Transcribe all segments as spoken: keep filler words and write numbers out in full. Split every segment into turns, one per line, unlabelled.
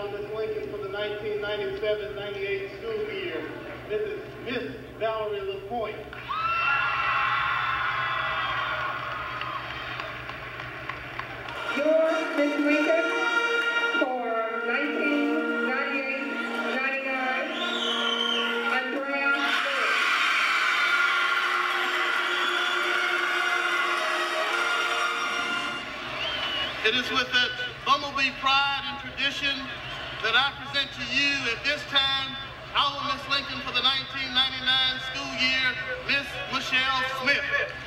now Miss Lincoln for the nineteen ninety-seven ninety-eight school year. This is Miss Valerie LaPointe.
Your Miss Lincoln for nineteen ninety-eight ninety-nine, Andrea Lewis.
It is with that bumblebee pride and tradition that I present to you at this time our Miss Lincoln for the nineteen ninety-nine school year, Miss Michelle Smith.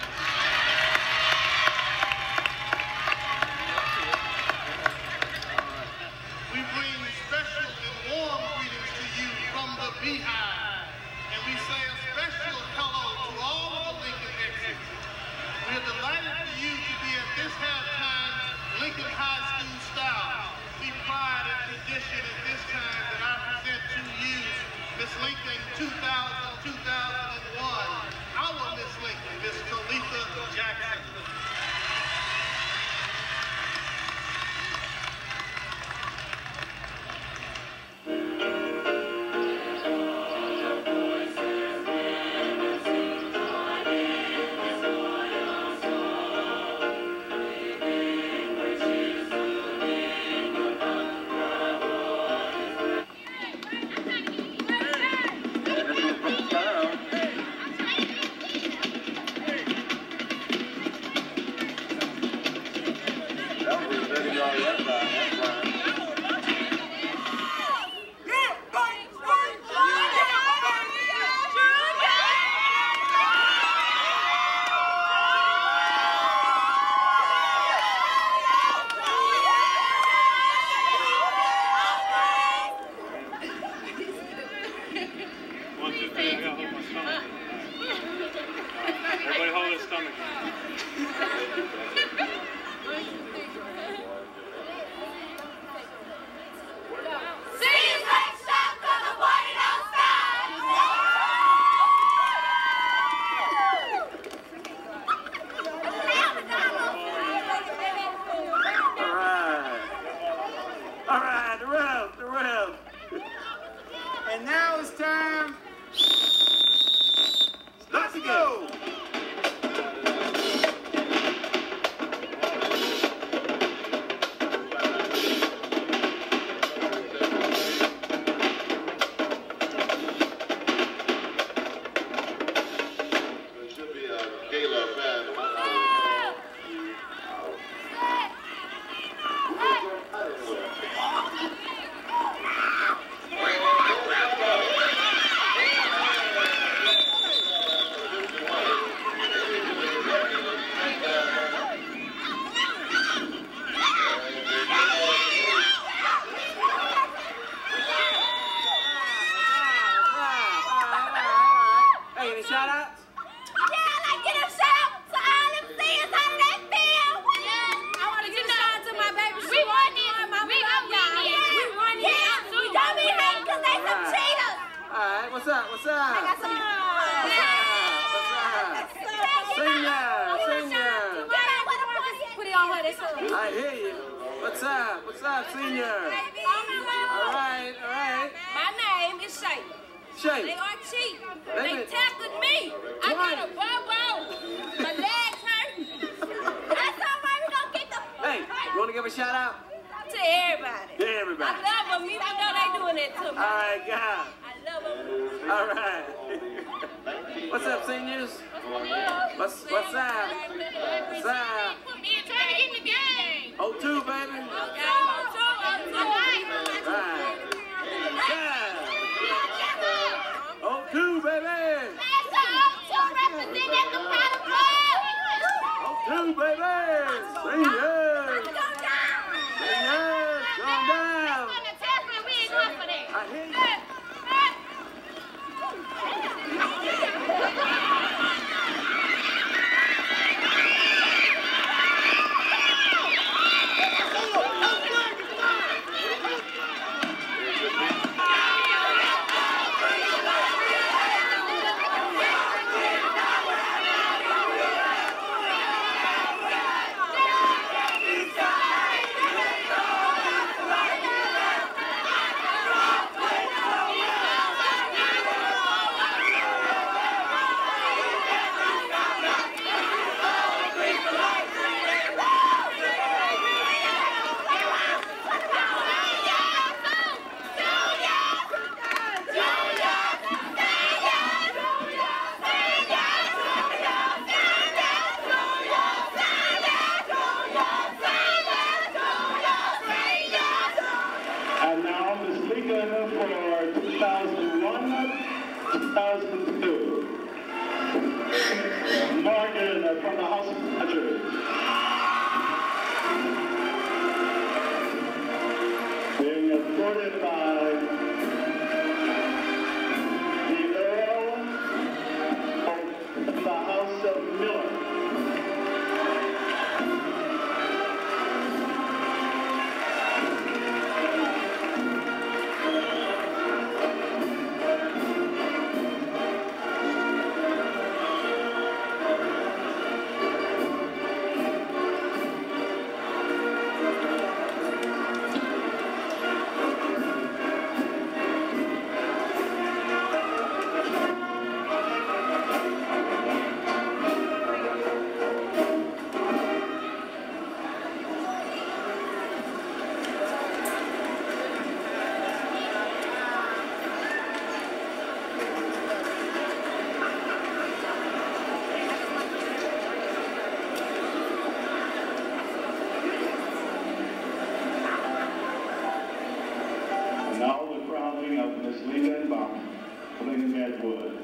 We bring special and warm greetings to you from the Beehive, and we say a special hello to all of the Lincoln exits. We are delighted for you to be at this halftime Lincoln High School style. We pride and tradition at this time that I present to you Miss Lincoln two thousand two thousand one. Our Miss Lincoln, Miss Talitha Jackson.
Everybody hold his stomach.
All right, the rev, the rev. And now it's time. Let's go. What's up? What's up? I got some. What's up? What's up? Senior, senior.
Put it on her. That's her.
I hear you. What's up? What's up, senior? All right, all right.
My name is Shay.
Shay.
They are cheap.
They
They
been-
tackled me. I got a bobo. My legs hurt. That's all right. We gonna get the.
Hey, you want to give a shout out?
To everybody.
To everybody.
I love them. Even though they doing that to me.
All right, God.
I love them.
All right. What's up, seniors? What's what's up? What's up?
Me and trying to get in the game.
Oh two, baby.
Oh, two. Oh, two.
Right. Yeah. Oh two, baby. Oh two, baby. Seniors. Seniors, calm down. I hear you.
Lincoln for two thousand one, two thousand two. Morgan from the House of Pleasures. Being escorted by the Earl of the House of Miller. Now the crowning of Miss Lincoln Bach, Lincoln Edgewood.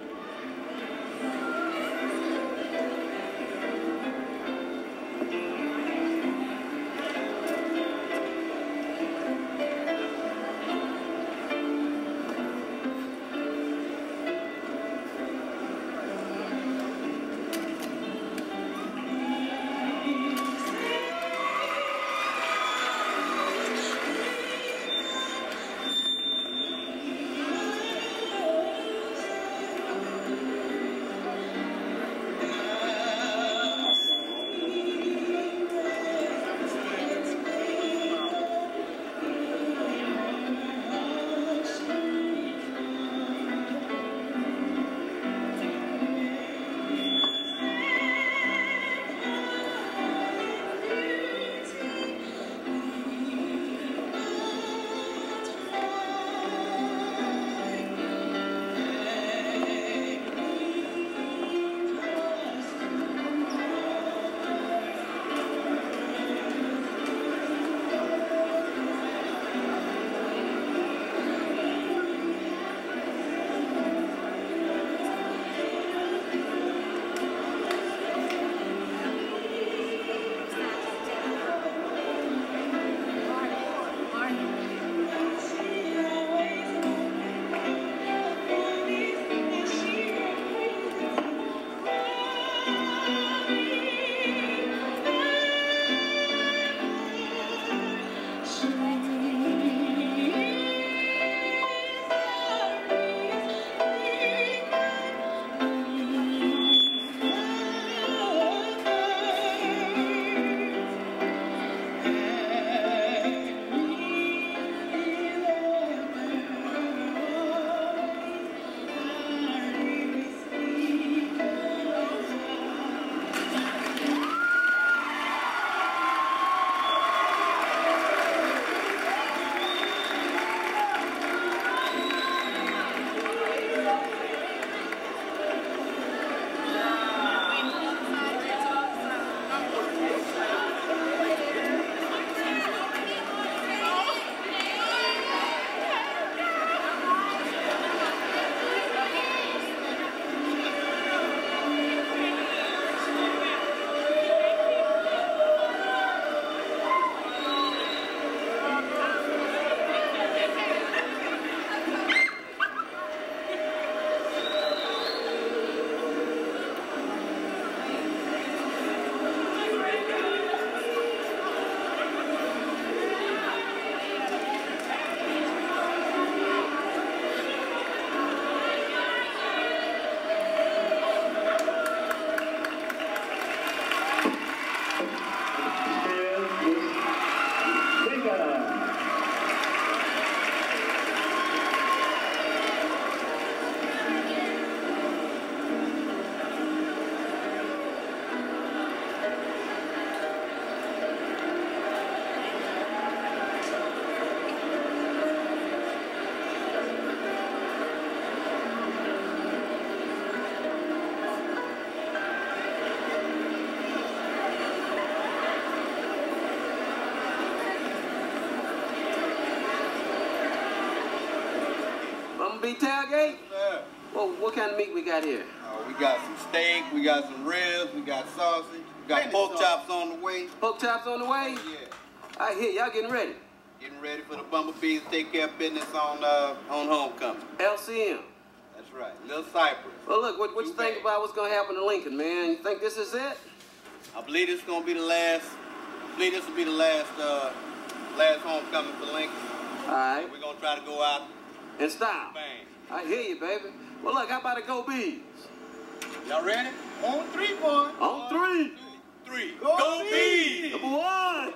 Bee tailgate?
Yeah.
Well, what kind of meat we got here?
Uh, we got some steak, we got some ribs, we got sausage, we got pork chops on the way.
Pork chops on the way?
Yeah.
I hear y'all getting ready.
Getting ready for the Bumblebees to take care of business on uh, on homecoming.
L C M.
That's right. Little Cypress.
Well, look, what, what you think about what's going to happen to Lincoln, man? You think this is it?
I believe this is going to be the last, I believe this will be the last, uh, last homecoming for Lincoln.
All right.
We're going to try to go out
in style.
Bang.
I hear you, baby. Well, look, how about a Go Bees?
Y'all ready?
On three, boy.
On three.
One, two, three.
Go,
Go
Bees!
Bees!
Number one.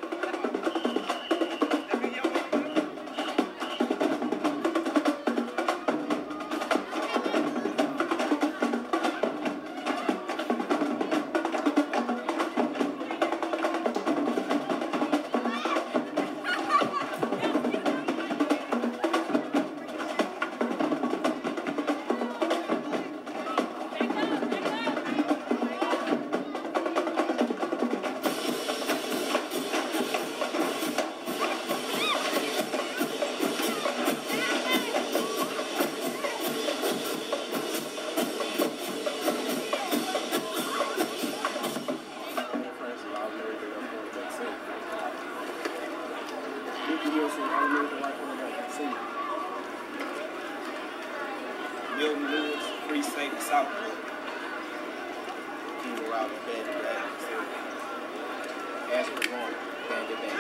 Milton Lewis, Free State, Southwood. People out in bed and back. Ask for one. Can't get back.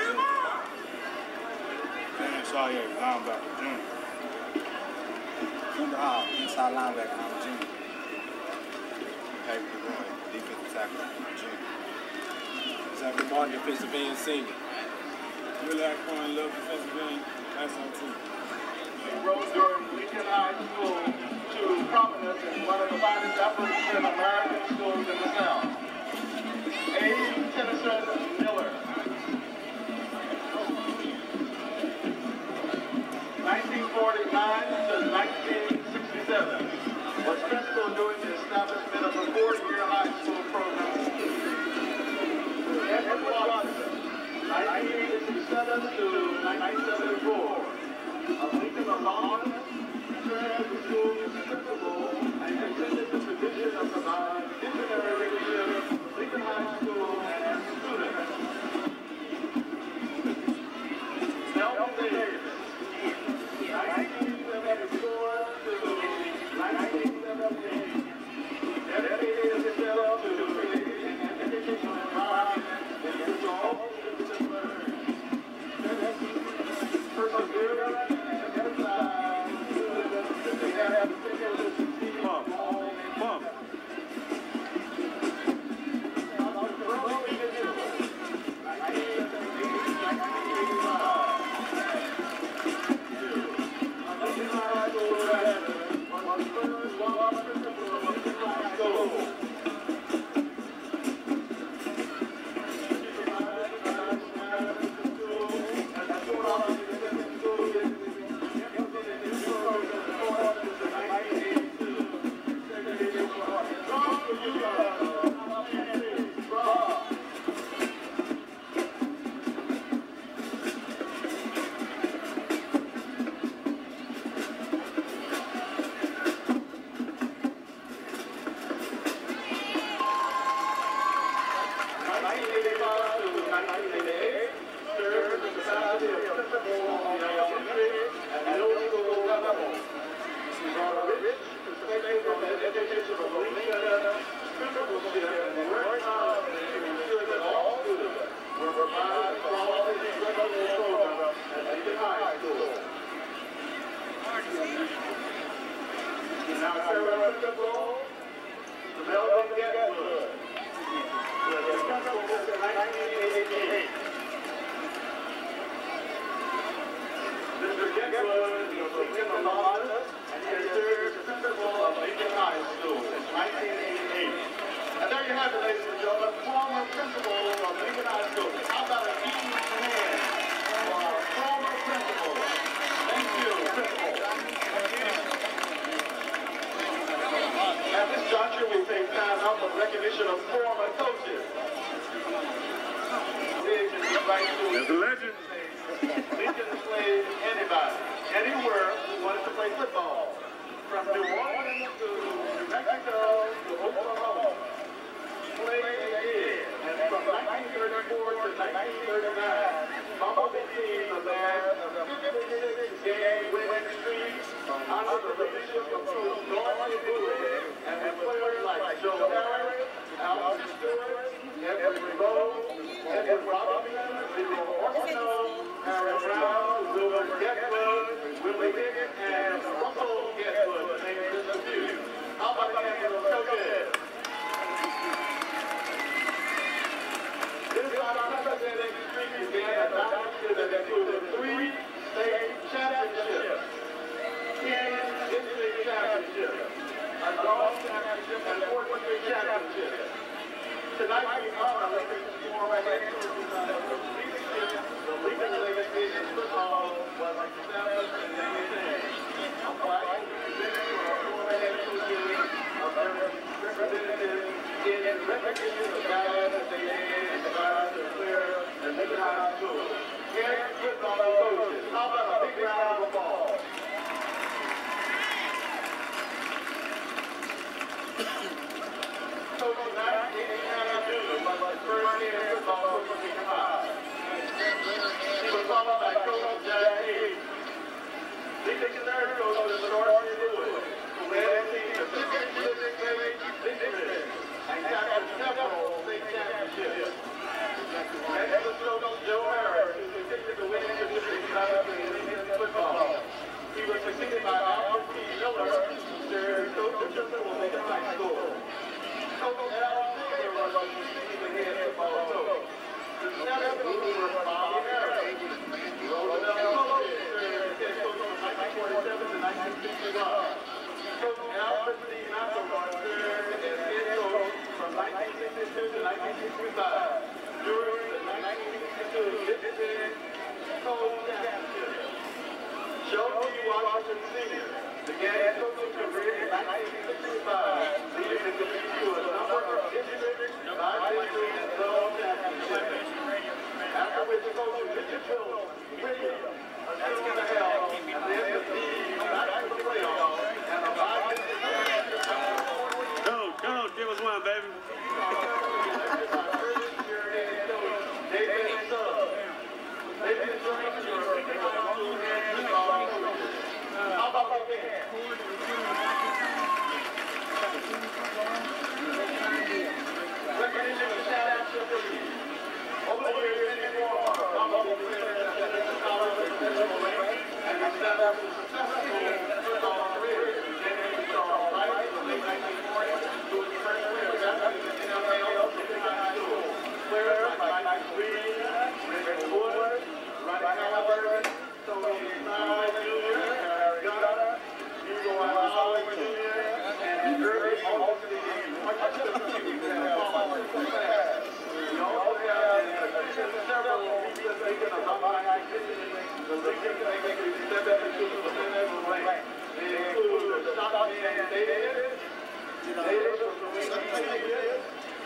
Dan Sawyer, linebacker, junior.
Junior Hall, inside linebacker, I'm a junior. David DeRoy, defensive tackle, junior. Zachary Martin, defensive end, senior.
Willard Cohen, love defensive end, that's on two.
He rose during Lincoln High School to prominence as one of the finest African American schools in the South. A. Tennyson Miller. nineteen forty-nine to nineteen sixty-seven was principal during the establishment of a four-year high school program. Edward Watson, nineteen sixty-seven to nineteen seventy-four. Of Lincoln alum, served as the school's principal and continued the tradition of providing visionary leadership of Lincoln High School and students. Melvin Davis, nineteen seventy-four to nineteen seventy-eight, dedicated himself to creating an educational environment in which all students can learn. Perseverance.
Pump, pump.
There's a legend. Lincoln played anybody, anywhere who wanted to play football.
from New Orleans to New Mexico to Oklahoma, played again, and from nineteen thirty-four to nineteen thirty-nine, Bumblebee teams of theirs of the fifty-six game winning streak under the leadership of Coach Dorothy Bowie and with players like Joe Harris, Alvin Stewart, Edward Rose, Edward Robinson, Leroy Orfano, Harry Brown, Wilbur Getwood, Willie Higgins, and Russell Getwood, to name just a few. How about the hand of those coaches? This unprecedented streak began at last year that included three state championships, ten district championships, a dog championship, and four district championships. Tonight we honor Lincoln's former head coach of leadership. The Lincoln legacy in football was established in eighteen. A flag is presented to our former head coaches of their representatives in recognition of guys that they made in the guys that clear and Lincoln High School. Here's football coaches. How about a big round of applause? Coach tonight, Indiana Junior was the first year football coach of Lincoln High. He was followed by Coach Jack Hayes. Lincoln's third coach was Dorothy Bowie, who led his team to fifty-six straight victories and captured several state championships. Next was Coach Joe Harris, who continued to win district titles in Lincoln football. He was succeeded by Albert P. Miller, who served coach of Central Lincoln High School. Coach Al Taylor was the head football coach. The seventh coach was Bobby Harris. Roosevelt Coach served head coach from nineteen forty-seven to nineteen sixty-one. Coach Alfred C. McElroy served as head coach from nineteen sixty-two to nineteen sixty-five. During the nineteen sixty-two District Coach Championship, Joe T. Washington Senior began his coaching career in nineteen sixty-five, leading the league to a number of district, bi-district, and zone championships. After which Coach Richard Phillips, Williams, assumed the helm and led the team back to the playoffs and a bi-district championship.
Go, go, give us one, baby.
David Suggs. David Suggs, your football head football coach. How about that man? Recognition and shout out to the league. Over the years, many more Bumblebee players have been in the college and national ranks and established a successful football career. Beginning with Charles Wright in the late nineteen forties, who was the first player to graduate in the N F L of Lincoln High School. Players like Mike Reed, Richard Wood, Ronnie Halliburton, Tony Smiley Junior, Harry Gunner, Hugo Allen Junior, and Irving Austin. Much of the team have fallen so fast. We also have in addition several people taking a high activity. The Lincoln Legacy step into the level rank. They include the Stockman Davis, Davis from the Lincoln Patriots,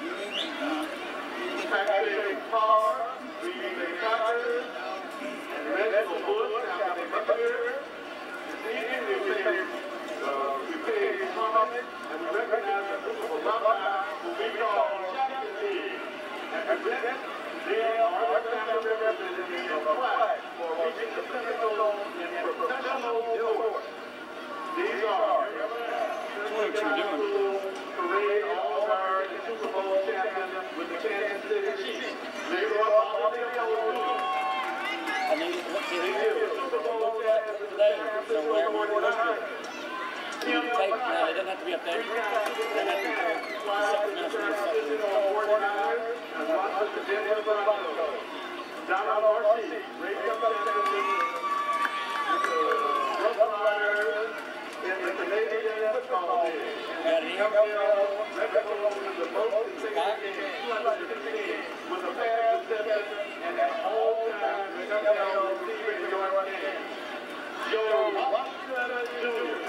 Patrick Palmer, Green Bay Packers, and Reginald Bush, Tampa Bay Buccaneers. This evening we pay, uh, we pay homage and we recognize the principal alumni who we call Champion League and present them our family representatives of flag for reaching the pinnacle in professional sports. These are Lincoln High School Parade All-Star Super Bowl champion with the Kansas City Chiefs. They were all the
I need it. What's it here?
Super Bowl champion with the San Francisco forty-niners.
Take, no, they didn't have to be up there. They had to be seven minutes from the second.
And one was the Denver Broncos. Donald Marcy, raised up champion with the Rough Riders in the Canadian Football League. And the N F L record with the most consecutive games, two hundred fifteen, with a pass reception and an all-time N F L receiving yard game. Joe Washington Junior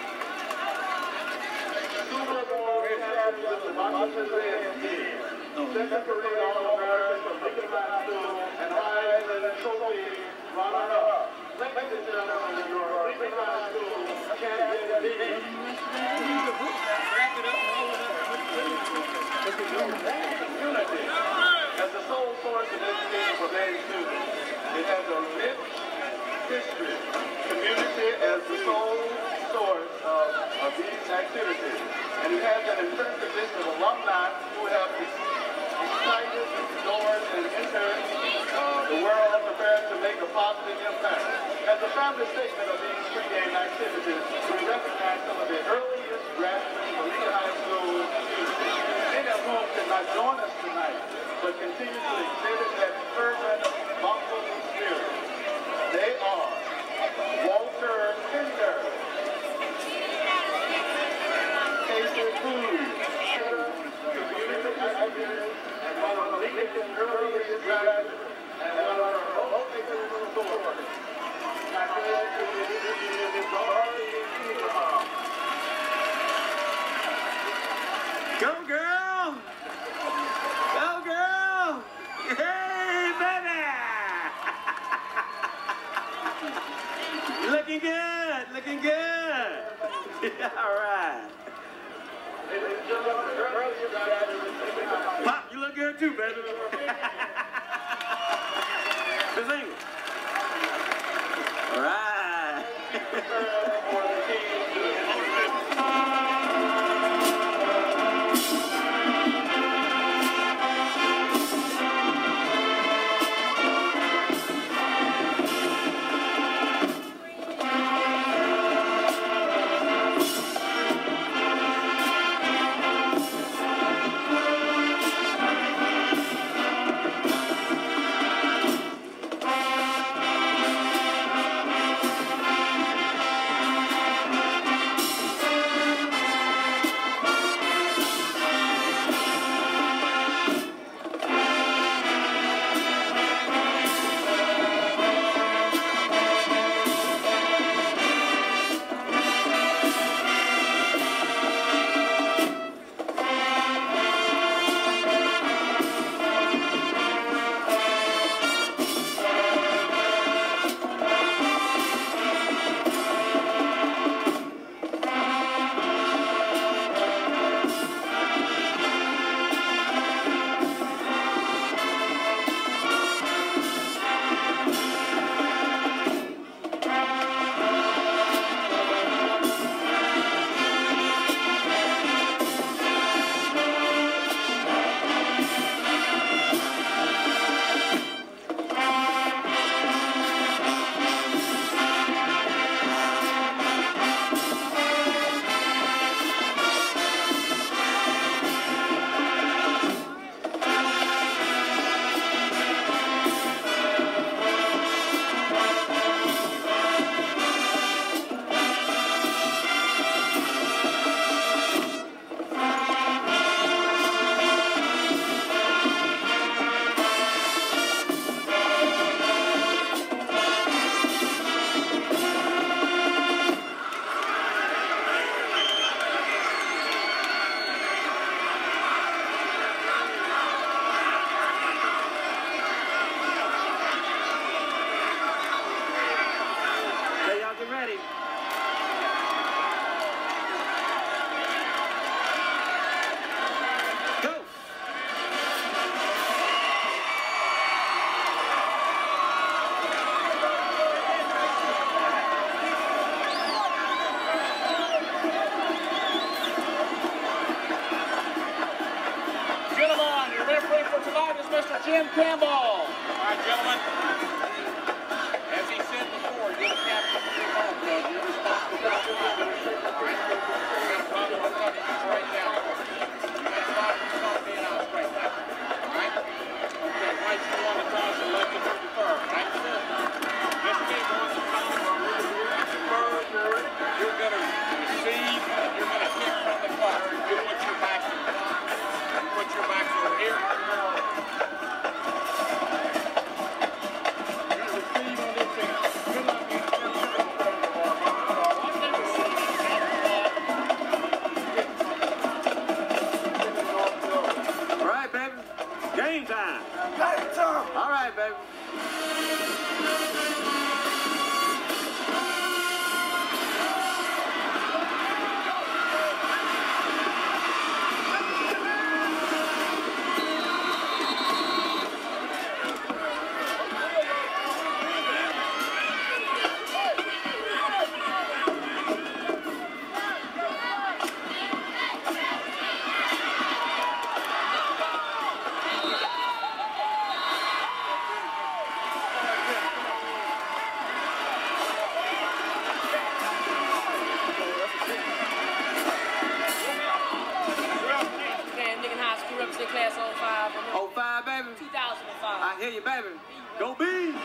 Super Bowl champion with the Washington Redskins. Second parade All-American from Lincoln High School and Heisman Trophy runner-up. Ladies and gentlemen, your Lincoln High School champion league. country. Community as the sole source of, of these activities. And it has an impressive list of alumni who have excited, explored, and entered uh, the world prepared to make a positive impact. As a family statement of these pre-game activities, we recognize some of the earliest graduates of Lincoln High School students. Many of whom could not join us tonight, but continue to exhibit that fervent, thoughtful spirit. They are Walter Pinder, Casey Food, community activists, and one of Lincoln's earliest graduates, and one of our most excellent authorities.
Go, girl! Go, girl! Hey, baby! Looking good, looking good. All right. Pop, you look good too, baby. Miss English. All right.
Jim Campbell. All right, gentlemen. As he said before, you're the captain of the ball club. You're responsible for your ball. All right? You got a problem with something, you write down. You got a problem with something, being out straight now. All right? Okay, right still on the toss and left to the third. Right? This game on the top. You're going to receive and you're going to hit from the clock. You put your back to the clock. You put your back over here.
hear you, baby.
Go Bees!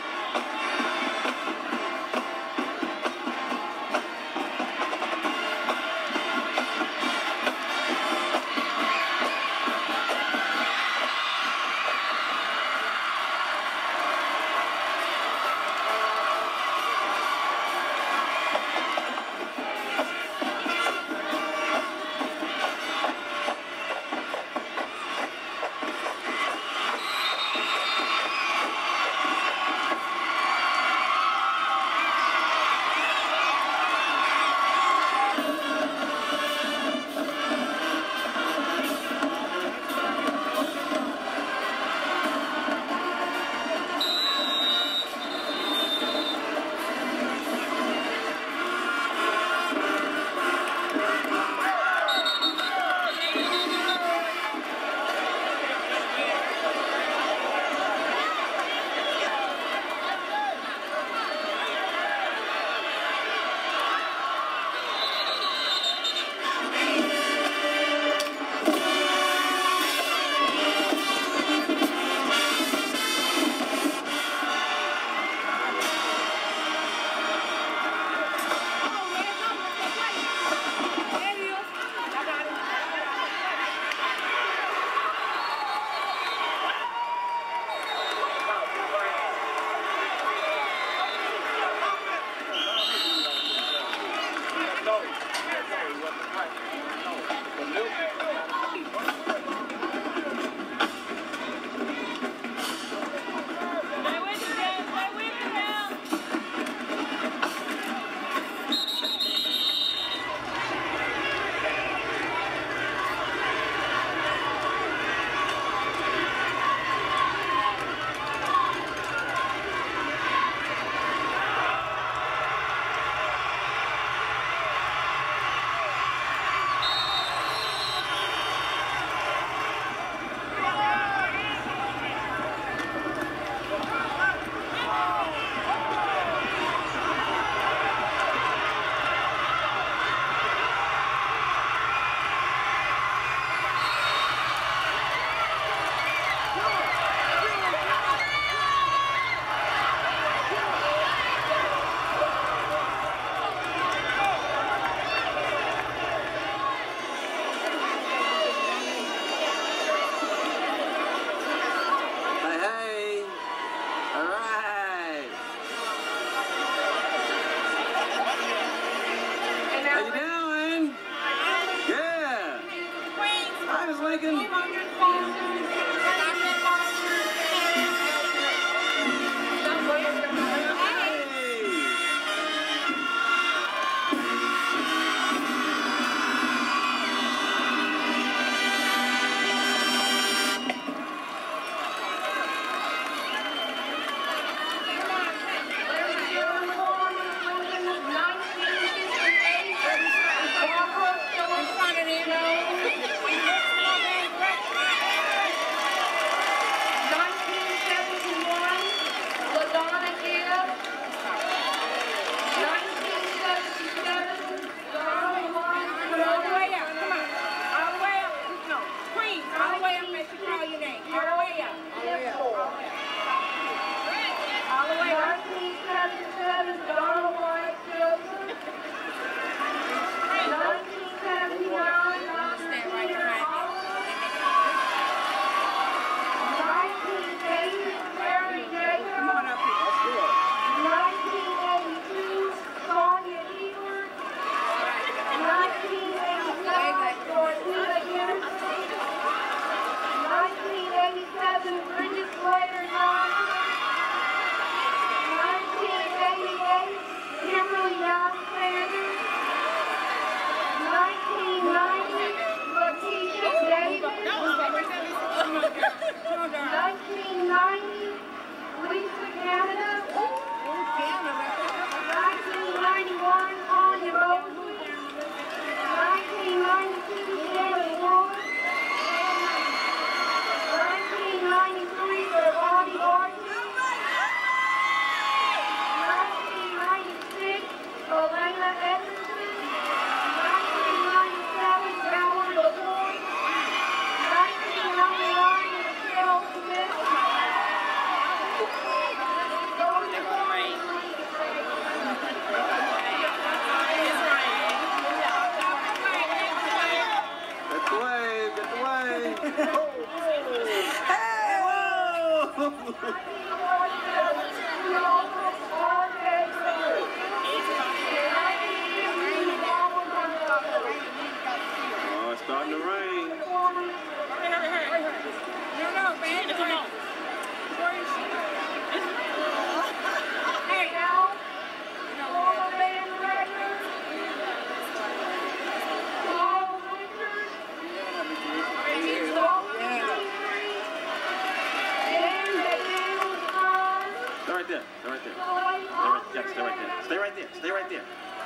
there.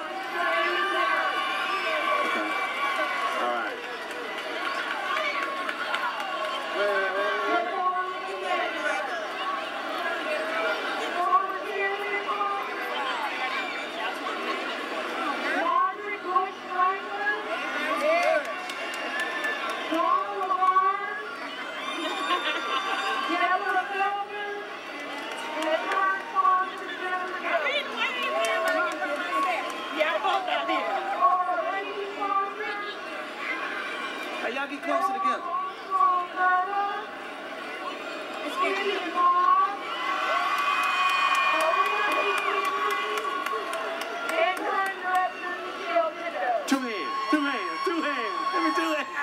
Okay. All right. Wait, wait, wait, wait. Hey, y'all get closer together. Two hands, two hands, two hands. Let me do it.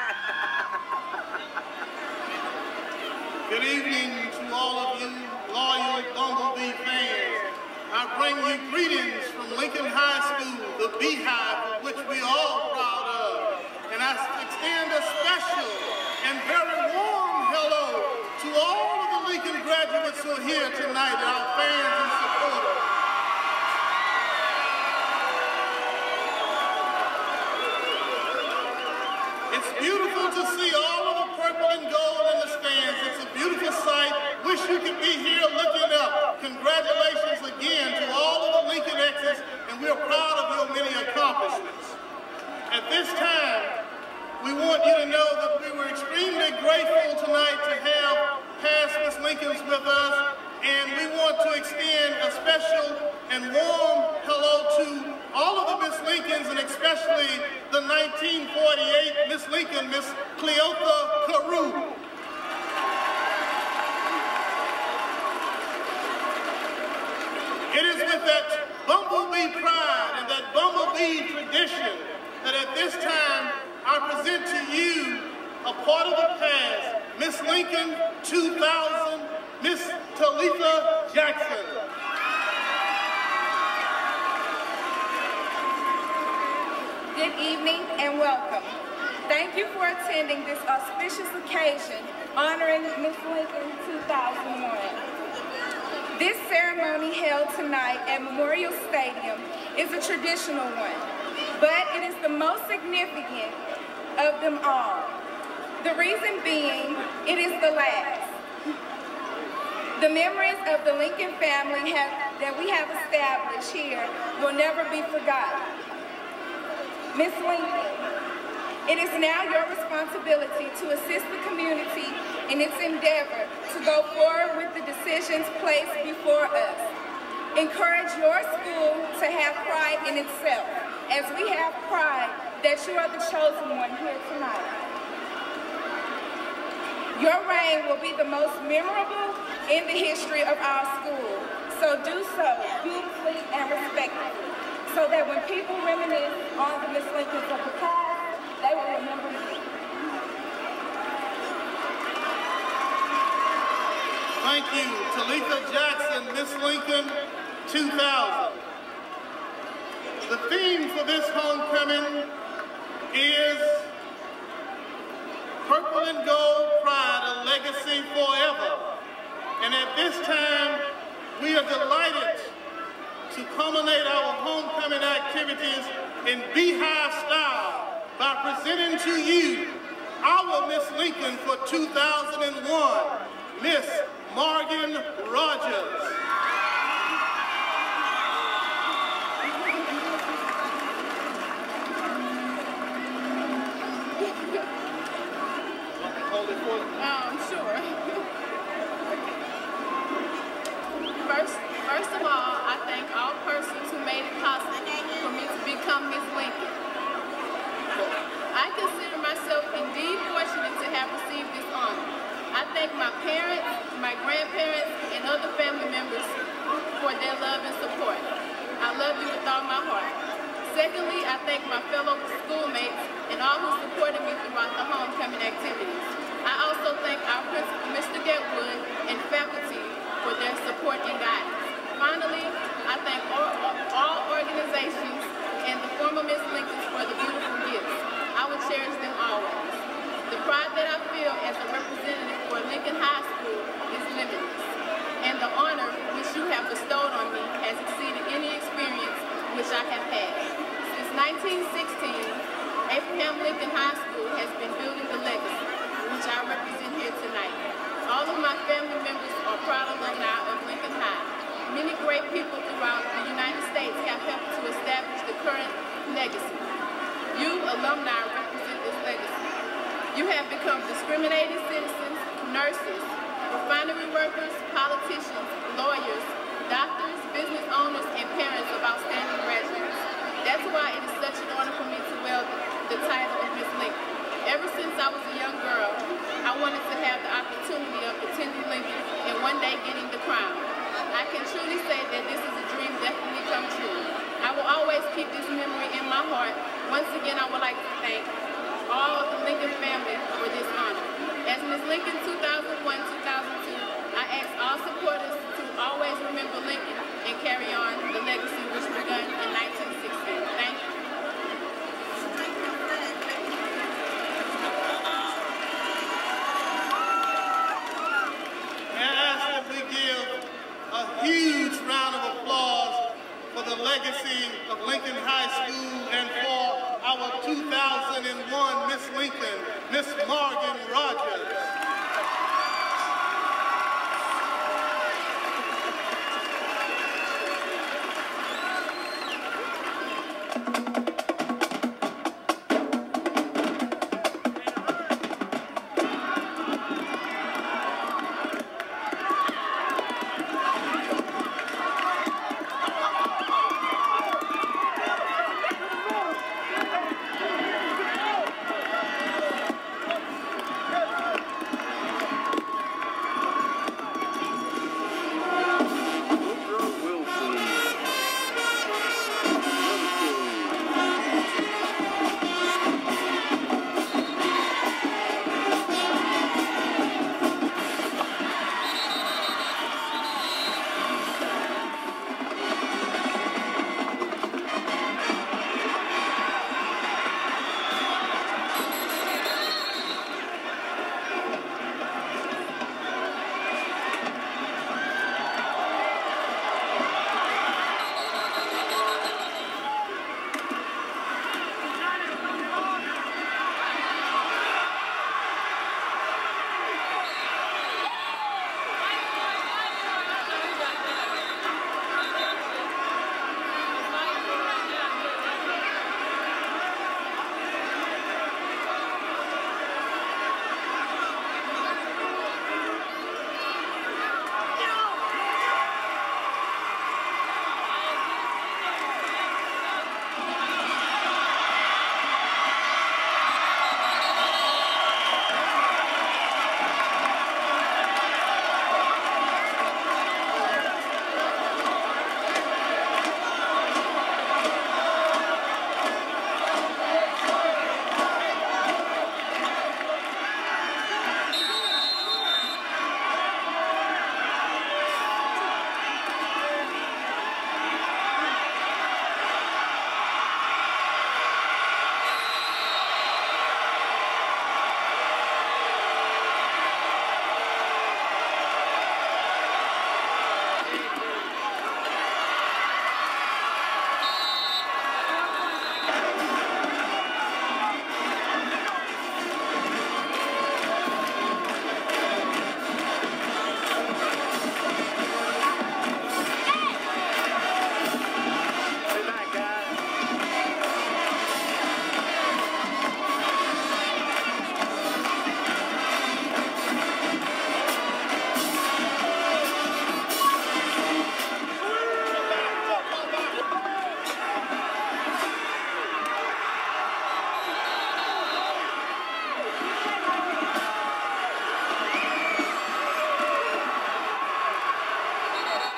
Good evening to all of you loyal Bumblebee fans. I bring you greetings from Lincoln High School, the Beehive, of which we are all proud of. And I extend a special and very warm hello to all of the Lincoln graduates who are here tonight, and our fans and supporters. It's beautiful to see all of the purple and gold in the stands. It's a beautiful sight. Wish you could be here looking up. Congratulations again to all of the Lincoln X's, and we're proud of your many accomplishments. At this time, we want you to know that we were extremely grateful tonight to have past Miss Lincolns with us, and we want to extend a special and warm hello to all of the Miss Lincolns, and especially the nineteen forty-eight Miss Lincoln, Miss Cleotha Carew. It is with that Bumblebee pride and that Bumblebee tradition that at this time I present to you a part of the past, Miss Lincoln two thousand, Miss Talitha Jackson.
Good evening and welcome. Thank you for attending this auspicious occasion honoring Miss Lincoln two thousand one. This ceremony held tonight at Memorial Stadium is a traditional one, but it is the most significant of them all. The reason being, it is the last. The memories of the Lincoln family have, that we have established here will never be forgotten. Miss Lincoln, it is now your responsibility to assist the community in its endeavor to go forward with the decisions placed before us. Encourage your school to have pride in itself, as we have pride that you are the chosen one here tonight. Your reign will be the most memorable in the history of our school, so do so beautifully and respectfully, so that when people reminisce on the Miss Lincolns of the past, they will remember you.
Thank you, Talitha Jackson, Miss Lincoln two thousand. The theme for this homecoming is Purple and Gold Pride, a legacy forever. And at this time, we are delighted to culminate our homecoming activities in Beehive style by presenting to you our Miss Lincoln for two thousand one, Miss Morgan Rogers.
Um, sure. First, first of all, I thank all persons who made it possible for me to become Miss Lincoln. I consider myself indeed fortunate to have received this honor. I thank my parents, my grandparents, and other family members for their love and support. I love you with all my heart. Secondly, I thank my fellow schoolmates and all who supported me throughout the homecoming activities. I also thank our principal, Mister Getwood, and faculty for their support and guidance. Finally, I thank all, all organizations and the former Miss Lincolns for the beautiful gifts. I will cherish them always. The pride that I feel as a representative for Lincoln High School is limitless, and the honor which you have bestowed on me has exceeded any experience which I I have had. Since nineteen sixteen, Abraham Lincoln High School has been building the legacy, which I represent here tonight. All of my family members are proud alumni of Lincoln High. Many great people throughout the United States have helped to establish the current legacy. You, alumni, represent this legacy. You have become discriminated citizens, nurses, refinery workers, politicians, lawyers, doctors, business owners, and parents of outstanding graduates. That's why it is such an honor for me to wield the title of Miss Lincoln. Ever since I was a young girl, I wanted to have the opportunity of attending Lincoln and one day getting the crown. I can truly say that this is a dream definitely come true. I will always keep this memory in my heart. Once again, I would like to thank all of the Lincoln family for this honor. As Miss Lincoln two thousand one to two thousand two, I ask all supporters to always remember Lincoln and carry on the legacy which began in nineteen sixteen. Thank you.
A huge round of applause for the legacy of Lincoln High School and for our two thousand one Miss Lincoln, Miss Morgan Rogers.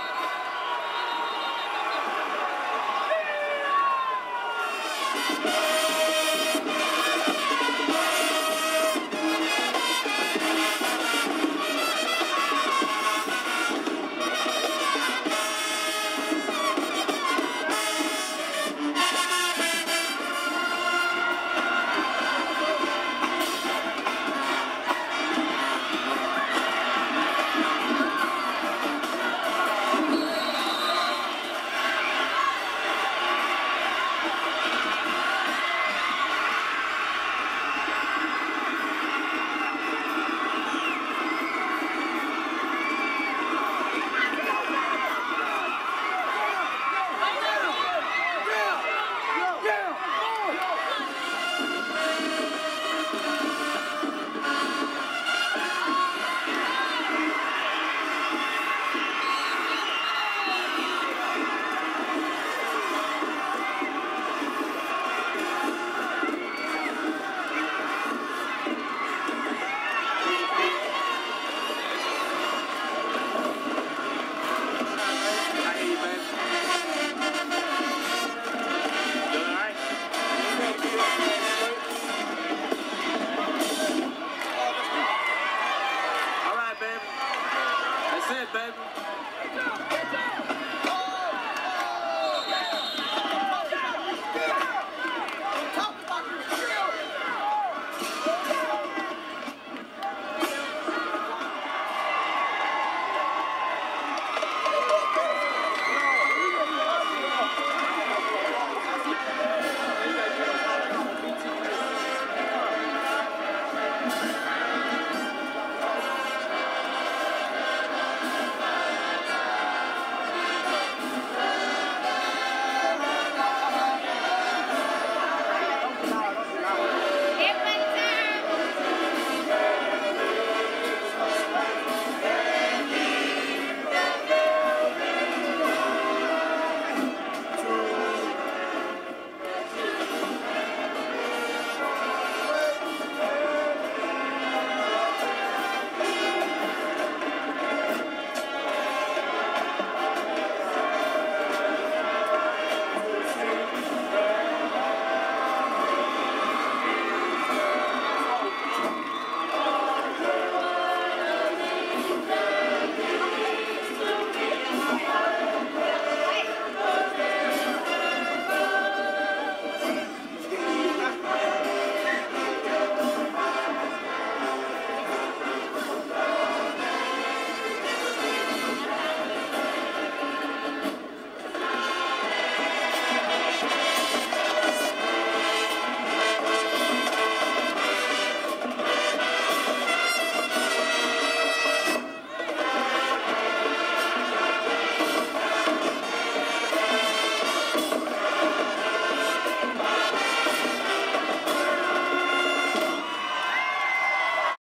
Thank you.